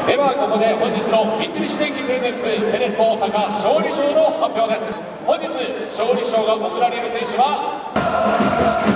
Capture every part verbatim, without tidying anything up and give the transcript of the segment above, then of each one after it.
ではここで本日の三菱電機プレゼンツセレッソ大阪勝利賞の発表です。本日勝利賞が贈られる選手は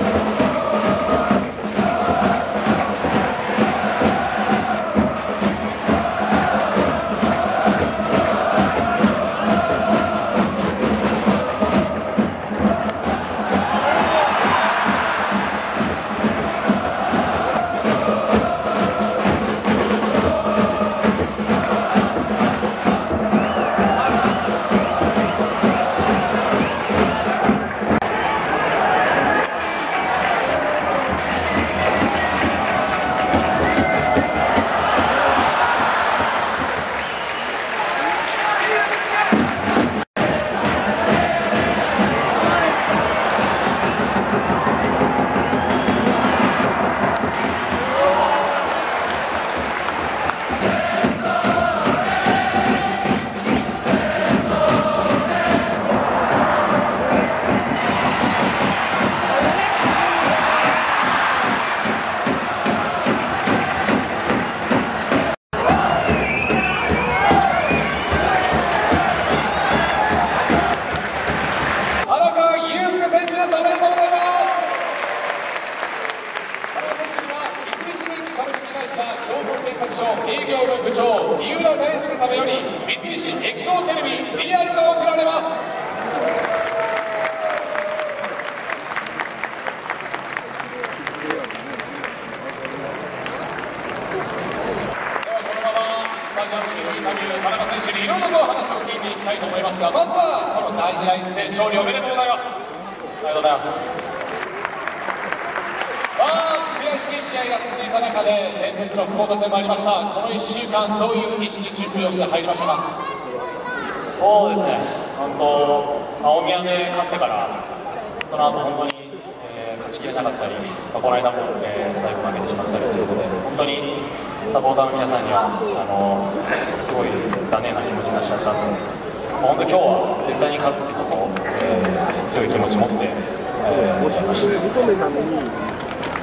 営業部部長三浦大輔様より三菱液晶テレビリアルが贈られます。ではこのままスタジアムにインタビュー田中選手にいろいろと話を聞いていきたいと思いますが、まずはこの大事な一戦勝利おめでとうございます。 ありがとうございます。 悔しい試合が続いた中で伝説の福岡戦もありました。このいっしゅうかんどういう意識準備をして入りましたか？ そうですね、本当大宮で勝ってからその後本当に、えー、勝ちきれなかったり、まあ、この間も、えー、最後負けてしまったりということで、本当にサポーターの皆さんにはあのすごい残念な気持ちがしちゃったので、まあ、本当今日は絶対に勝つってことを、えー、強い気持ちを持って、えー、やりました。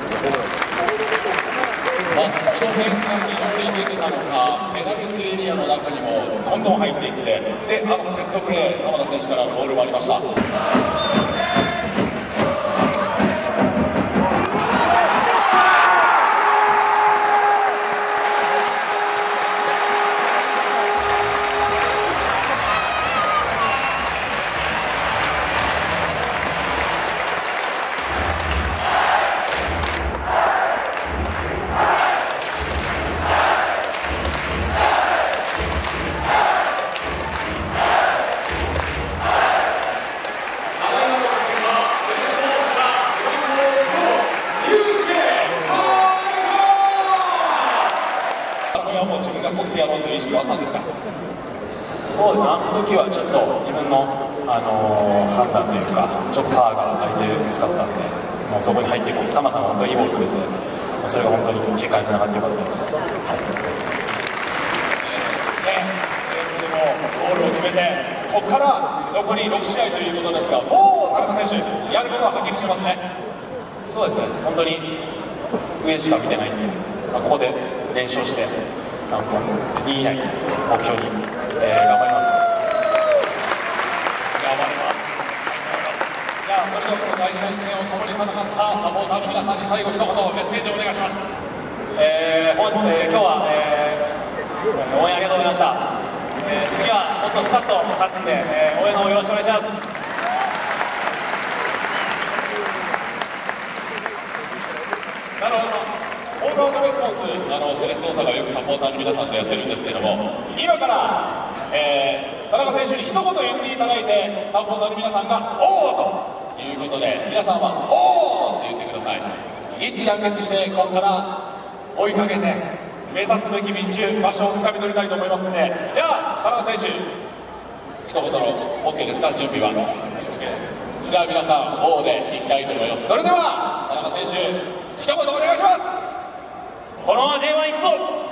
まっすぐの変化により出てたのか、ペナルティーエリアの中にもどんどん入っていって、で、あのセットプレー、鎌田選手からボールもありました。もう自分が取ってやろうという意識はあったんですか？ そうですね、あの時はちょっと自分の、あのー、判断というか、ちょっとパワーが足りて薄かったんで、もうそこに入っていこう、玉さんが本当にいいボールくれて、それが本当に結果につながってよかったです。はい、 ね、それでもゴールを決めて、ここから残りろくしあいということですが、もう田中選手、やることははっきりしてますね。 そうですね、本当に上しか見てないんで、まあ、ここで練習して、にい以内目標に、えー、頑張ります。 頑張ります。じゃあ、それではこの大事な一戦を共に戦ったサポーターの皆さんに最後一言メッセージをお願いします。 えーほんえー、今日は、えー、応援ありがとうございました。えー、次はもっとスカッと勝つんで、えー、応援の方よろしくお願いします。 なるほど。オールアウトレスポンス、あのセレッソ大阪がよくサポーターの皆さんとやってるんですけども、今から、えー、田中選手に一言言っていただいて、サポーターの皆さんが「おー」ということで、皆さんは「おー」って言ってください。一致団結してここから追いかけて目指すべき道場所をつかみ取りたいと思いますので、じゃあ田中選手一言の OK ですか？準備は OK です。じゃあ皆さん「おー」でいきたいと思います。それでは田中選手一言お願いします。 このまま ジェイワン 行くぞ。